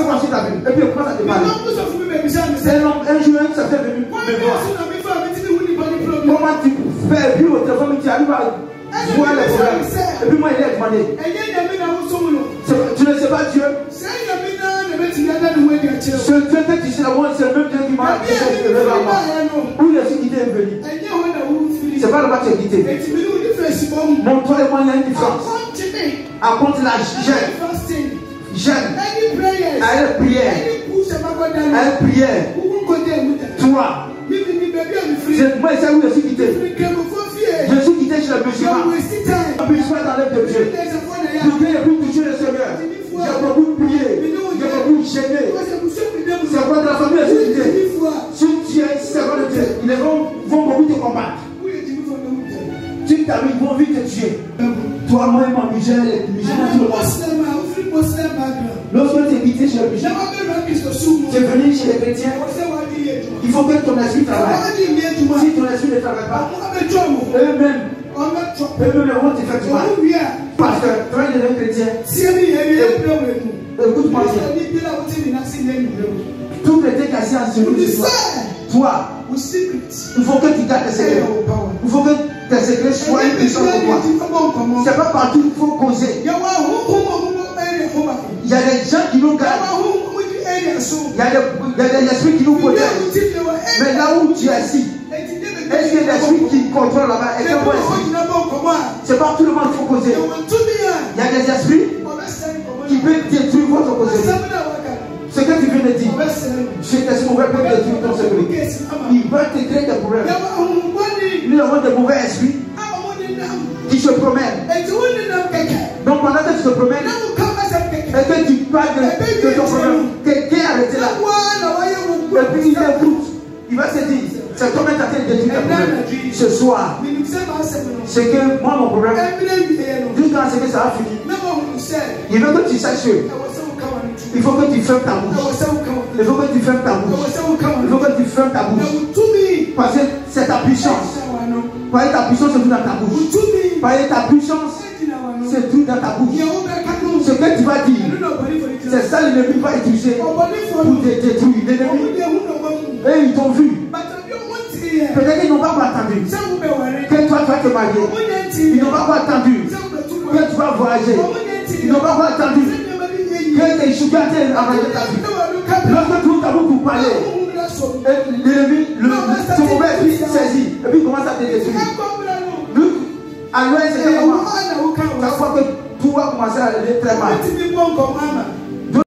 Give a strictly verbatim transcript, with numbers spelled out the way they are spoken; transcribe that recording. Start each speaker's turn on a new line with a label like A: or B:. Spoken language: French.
A: franchir ta vie. Et puis il commence à te parler. Un jour, ça fait venu me voir. Comment tu fais? Et puis au téléphone, tu arrives à voir les problèmes. Et puis moi, il est demandé. Tu ne sais pas Dieu? Ce Dieu que tu sais, c'est le même Dieu qui m'a dit où je suis quitté et venu. C'est pas le bas que tu es quitté. Montre-toi les moyens, il y a une différence. Apporte la jeûne. Jeûne. À une prière. À une prière. Toi. Moi, c'est où je suis quitté. Je suis quitté chez le musulman. Le musulman t'enlève de Dieu. Je n'ai plus touché le Seigneur. J'ai beaucoup prié. J'ai beaucoup gêné. C'est quoi de la famille, je suis quitté. Si tu es servant de Dieu, ils vont, vont beaucoup te combattre. Tu t'arrives, ils vont vite te tuer. Toi, moi et mon musulman, les musulmans, tout le monde. Lorsque tu es quitté chez le musulman, tu es venu chez les chrétiens, il faut que ton esprit travaille. Si ton esprit ne travaille pas, eux-mêmes, eux-mêmes vont te faire du mal. Parce que toi, il est un chrétien. Écoute-moi bien. Tout chrétien qui est assis en celui de toi, toi, il faut que tu gardes tes secrets. Il faut que tes secrets soient une puissance pour toi. C'est pas partout qu'il faut causer. Il y a des gens qui nous gardent. Il y a des, des esprits qui nous protègent. Mais là où tu es assis, est-ce qu'il y a des esprits qui contrôlent là-bas? C'est pas tout le monde qu'il faut causer. Il y a des esprits qui peuvent détruire votre position. Ce que tu viens de dire, c'est que ce mauvais peut détruire ton secret. Il va te créer des problèmes. Nous avons des mauvais esprits qui se promènent. Donc pendant que tu te promènes, et que tu parles de, de ton problème, quelqu'un est arrêté là. Et puis il écoute. Il va se dire, c'est comme un train de détruire ton problème. Ce soir, c'est que moi mon problème, jusqu'à ce que ça va finir, il veut que tu saches. Il faut que tu fermes ta bouche. Il faut que tu fermes ta bouche. Il faut que tu fermes ta bouche. Parce que c'est ta puissance. Parce que ta puissance se trouve dans ta bouche. Parce que ta puissance se trouve dans ta bouche. Ce que tu vas dire, c'est ça l'ennemi va utiliser pour te détruire. L'ennemi, et ils t'ont vu. Peut-être qu'ils n'ont pas attendu que toi tu vas te marier. Ils n'ont pas attendu que tu vas voyager. Ils n'ont pas attendu que tes sugar t'aient envoyé ta vie. Lorsque tu as beaucoup parlé, l'ennemi, son mauvais esprit saisit et puis il commence à te détruire. À l'ouest, c'est comment? Chaque fois que tout va commencer à aller très mal.